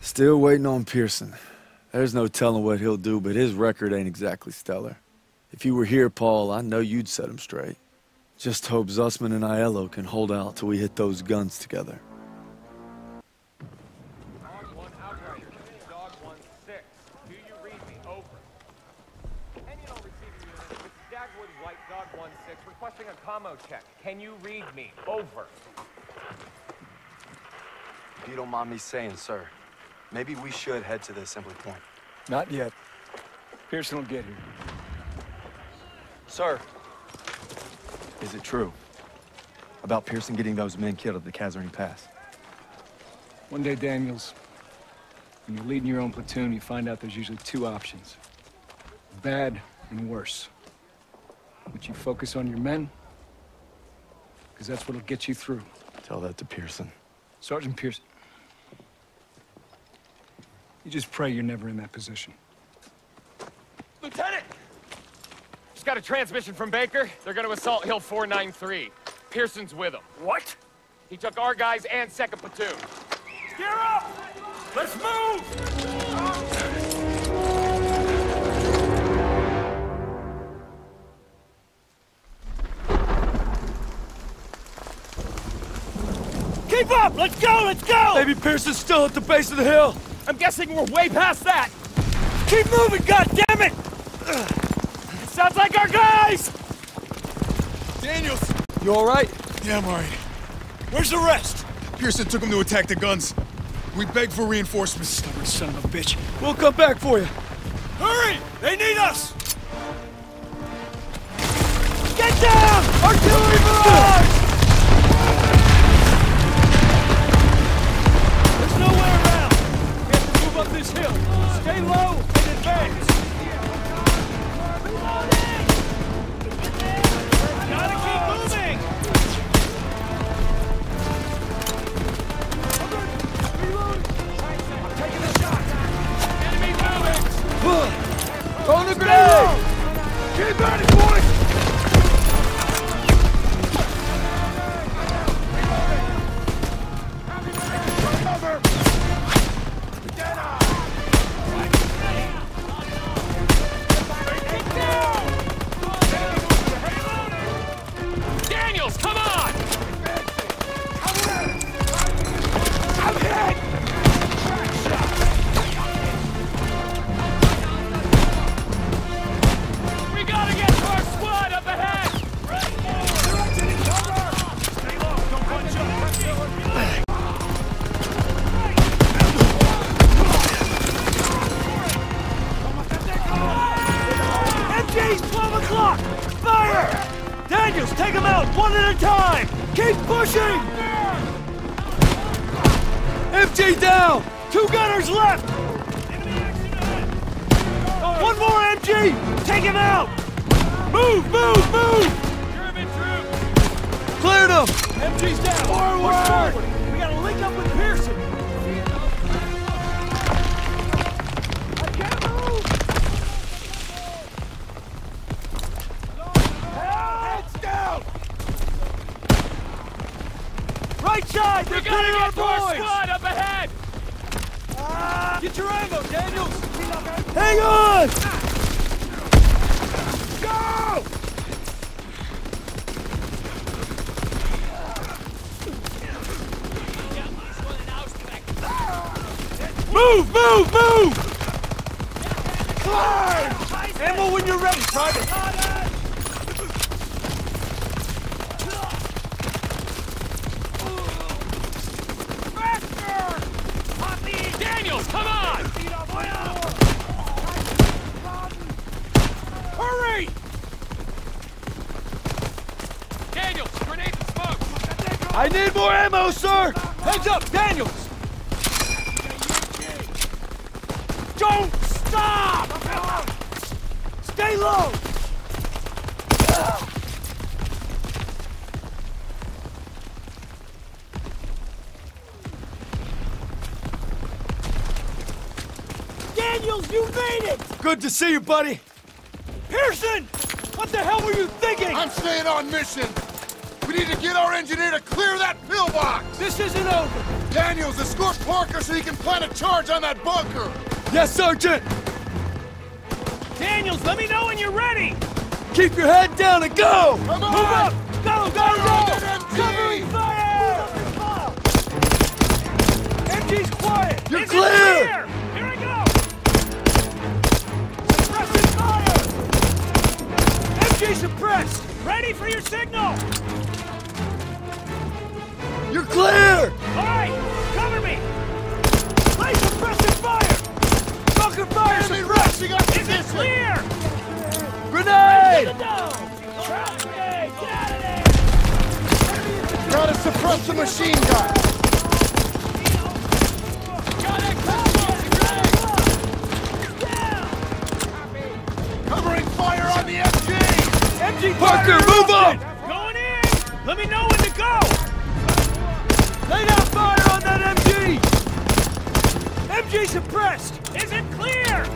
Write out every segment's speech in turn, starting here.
Still waiting on Pearson. There's no telling what he'll do, but his record ain't exactly stellar. If you were here, Paul, I know you'd set him straight. Just hope Zussman and Aiello can hold out till we hit those guns together. One outrider, dog 1-6. Do you read me? Over. Kenyon receiver unit, this is Dagwood White, dog 1-6, requesting a commo check. Can you read me? Over. If you don't mind me saying, sir, maybe we should head to the assembly point. Not yet. Pearson will get here. Sir! Is it true about Pearson getting those men killed at the Kasserine Pass? One day, Daniels, when you're leading your own platoon, you find out there's usually two options. Bad and worse. But you focus on your men, because that's what'll get you through. Tell that to Pearson. Sergeant Pearson. You just pray you're never in that position. Lieutenant! Just got a transmission from Baker. They're gonna assault Hill 493. Pearson's with them. What? He took our guys and 2nd platoon. Gear up! Let's move! Keep up! Let's go! Let's go! Maybe Pearson's still at the base of the hill. I'm guessing we're way past that. Keep moving, goddammit! Sounds like our guys! Daniels! You all right? Yeah, I'm all right. Where's the rest? Pearson took him to attack the guns. We begged for reinforcements. Stubborn son of a bitch. We'll come back for you. Hurry! They need us! Get down! Artillery barrage! There's nowhere around. We have to move up this hill. Stay low and advance. Gotta keep moving! I'm taking a shot! Enemy moving! Throw the grenade! Keep at it, boys! Daniels, come on! I'm hit! We gotta get to our squad up ahead! Stay low, don't punch up. MG's 12 o'clock! Fire! Daniels, take them out, one at a time! Keep pushing! MG down! 2 gunners left! One more MG! Take him out! Move, move, move! German troops! Cleared them! MG's down! Forward! We gotta link up with Pearson! I can't move! Heads down! Right side! They're We gotta clearing our get to our boys! squad up ahead! Get your ammo, Daniels! Hang on! Go! Move, move, move! Climb! Ammo when you're ready, Private! Daniels, come on! Hurry! Daniels, grenade and smoke! I need more ammo, sir! Heads up, Daniels! Don't stop! Stay low! Daniels, you made it! Good to see you, buddy. Pearson! What the hell were you thinking? I'm staying on mission. We need to get our engineer to clear that pillbox. This isn't over. Daniels, escort Parker so he can plant a charge on that bunker! Yes, Sergeant! Daniels, let me know when you're ready! Keep your head down and go! Come on! Move up! Go, go, go! Covering fire! MG's quiet! You're Is it clear! Here I go! Suppressing fire! MG suppressed! Ready for your signal! You're clear! Alright! Cover me! Lay suppressing fire! Bunker fire suppressed! Is it clear? Grenade! Grenade! Get out of there! Gotta suppress the machine gun! Covering fire on the MG! MG Parker, move up! Going in! Let me know when to go! Lay down fire on that MG! MG suppressed! Is it clear?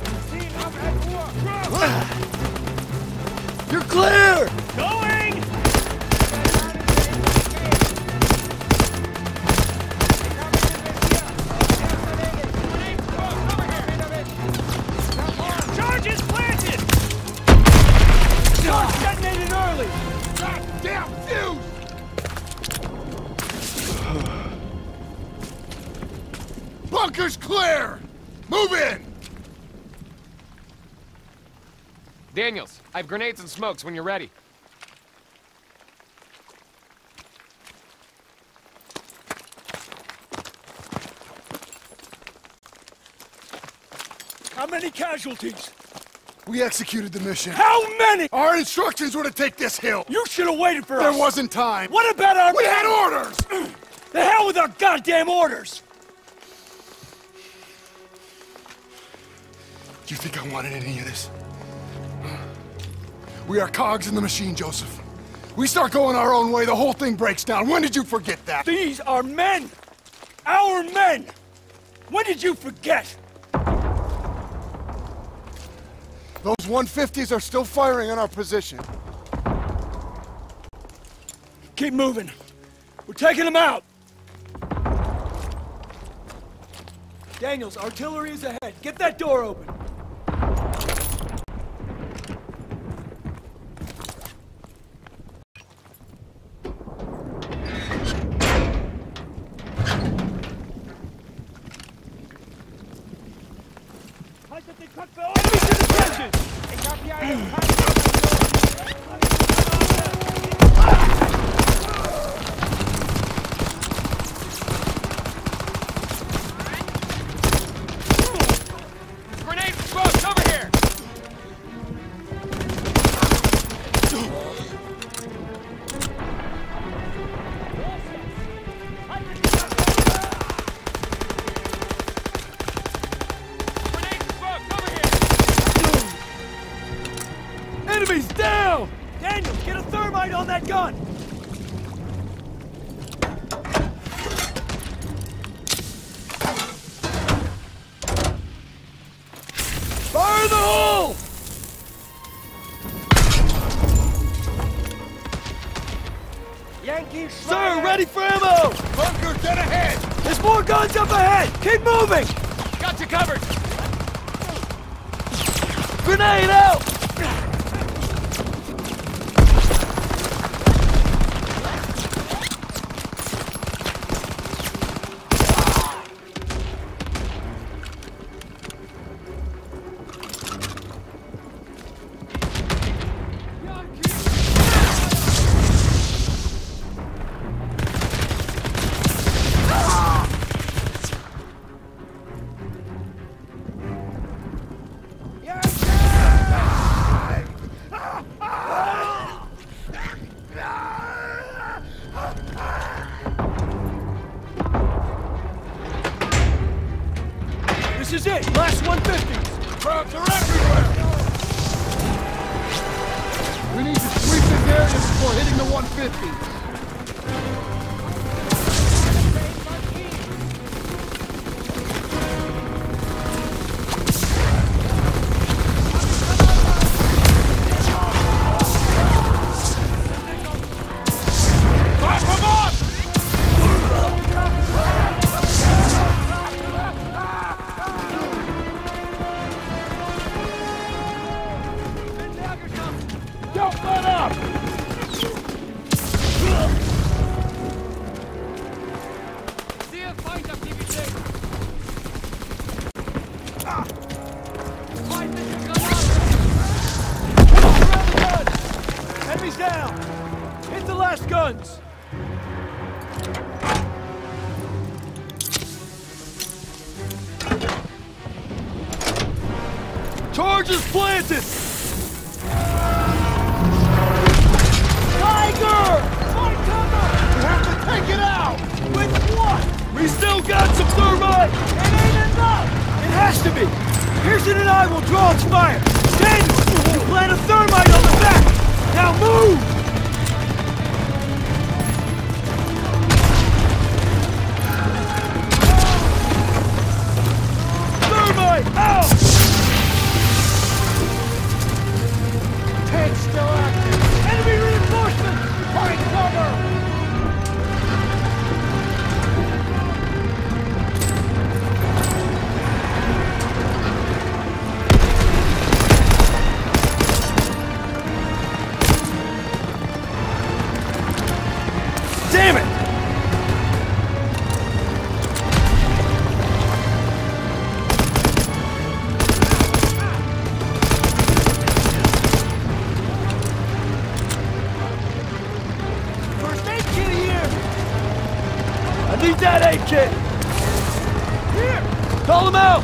You're clear! Going! Charge is planted! Charge detonated early! Goddamn fuse! Bunker's clear! Move in! Daniels, I have grenades and smokes when you're ready. How many casualties? We executed the mission. How many? Our instructions were to take this hill. You should have waited for There us! wasn't time. What about our... We had orders! The hell with our goddamn orders! Do you think I wanted any of this? We are cogs in the machine, Joseph. We start going our own way, the whole thing breaks down. When did you forget that? These are men! Our men! When did you forget? Those 150s are still firing on our position. Keep moving. We're taking them out! Daniels, artillery is ahead. Get that door open. Enemies in the trenches! Grenade and smokes over here! Grenade and smokes over here! Enemies down! Daniels, get a thermite on that gun! Fire in the hole! Yankees! Sir, ready for ammo! Bunker, dead ahead! There's more guns up ahead! Keep moving! Got you covered! Grenade out! This is it! Last 150! Crowds are everywhere! We need to sweep this area before hitting the 150. Fire from up! down! Hit the last guns! Charges planted! Tiger! Find cover! We have to take it out! With what? We still got some thermite! It ain't enough! It has to be! Pearson and I will draw its fire! Daniel, you plant a thermite on the back! Now move! Thermite out! Tank still active! Enemy reinforcements! Find cover! Damn it! First aid kit here! I need that aid kit! Here! Call him out!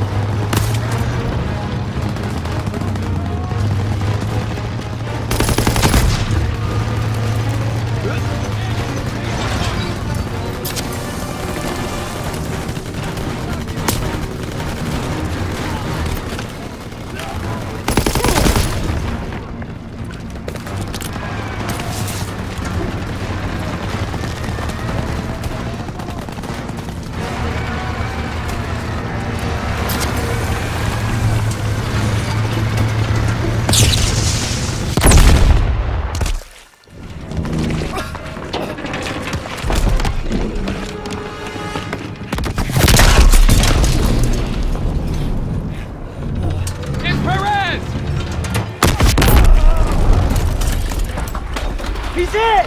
He's in!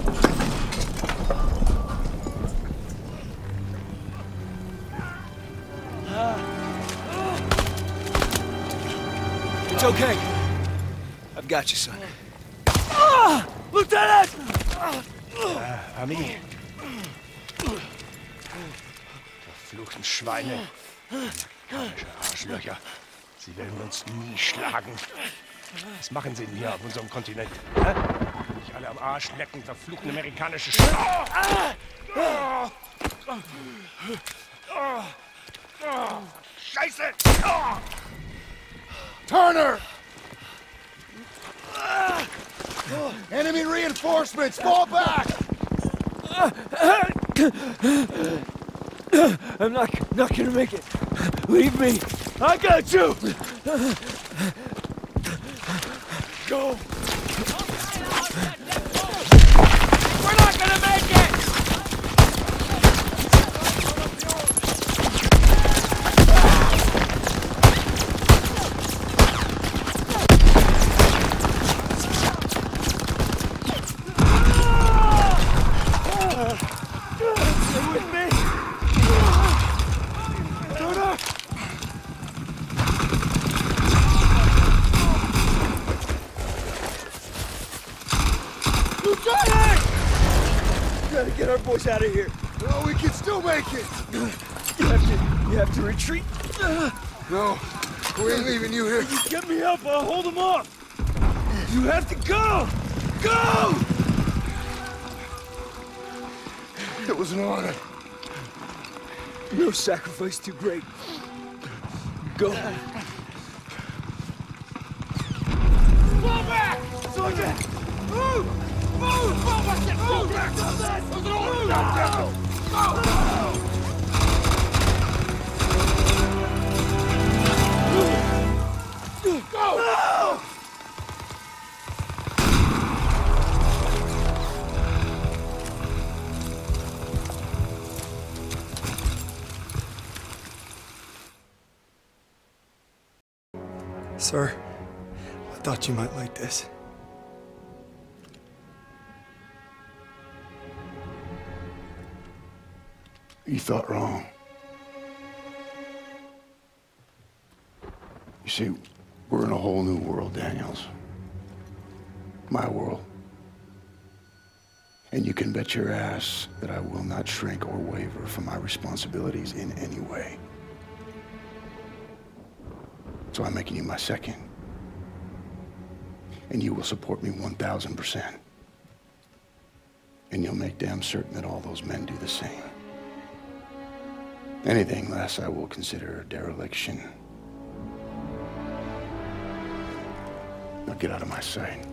It's okay. I've got you, son. Lieutenant! Ami. Verfluchten Schweine. Amerikanische Arschlöcher. Sie werden uns nie schlagen. Was machen sie denn hier auf unserem Kontinent? Hä? Nicht alle am Arsch lecken, verfluchten amerikanische Schweine. Scheiße! Turner! Enemy reinforcements! Fall back! I'm not gonna make it. Leave me. I got you! Go! We're not gonna make it! Stay with me! Turner! Lieutenant! We gotta get our boys out of here. No, we can still make it! You have to retreat. No, we ain't leaving you here. Get me up, I'll hold them off. You have to go! Go! It was an honor. No sacrifice too great. Go. Fall back! Sergeant! Move! Move! Fall back! Fall back! Go! Sir, I thought you might like this. You thought wrong. You see, we're in a whole new world, Daniels. My world. And you can bet your ass that I will not shrink or waver from my responsibilities in any way. So I'm making you my second. And you will support me 1,000%. And you'll make damn certain that all those men do the same. Anything less I will consider dereliction. Now get out of my sight.